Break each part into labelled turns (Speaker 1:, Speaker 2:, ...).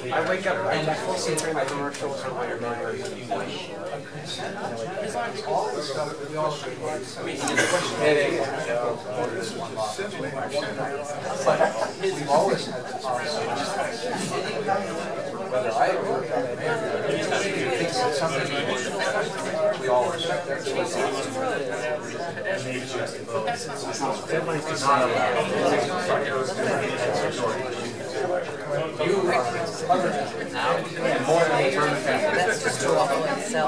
Speaker 1: I wake up and I full see through the commercials for my neighbors. We've always had this whether I agree with that, he thinks it's something we all respect their choices. Everybody's not allowed. You are more than a term family.
Speaker 2: That's just to walk away and sell.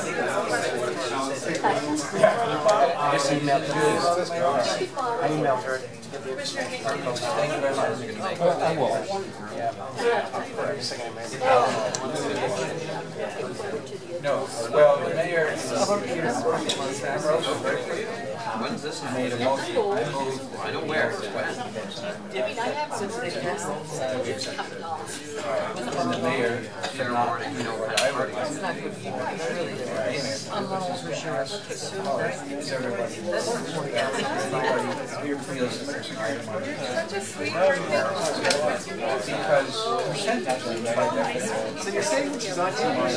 Speaker 1: I just emailed her. I emailed her. Thank you very much. I will. No, well, the mayor is
Speaker 3: When's this?
Speaker 1: made a motion.
Speaker 3: I know where.
Speaker 1: And the mayor
Speaker 3: Fair warning, you know where that party is.
Speaker 2: It's not good for you, really. I'm not for sure.
Speaker 1: everybody feels that there's an item on it. Because percentage by definition. So you're saying which is not too much.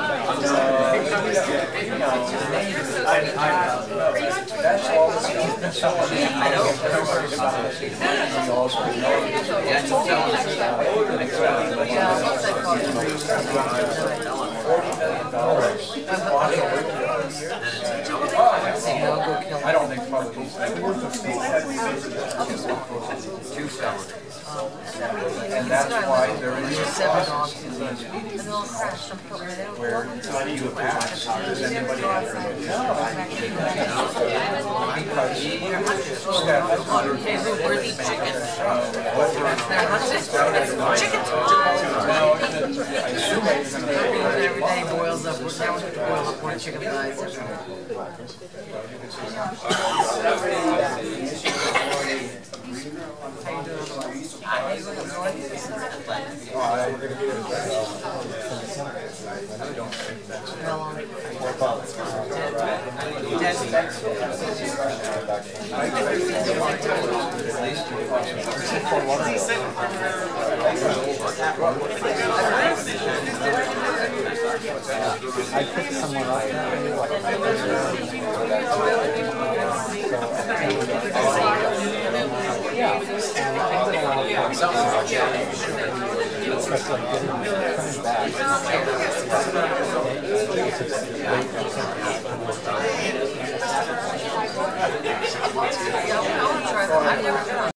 Speaker 1: That's all. I know. We also know. I don't think probably and that's why there is a process in these meetings where you ask, does anybody have
Speaker 2: Worthy chicken. Chicken.
Speaker 1: I assume
Speaker 2: Every day boils up. Now we have to boil up more chicken thighs.
Speaker 4: I picked someone up
Speaker 2: I've never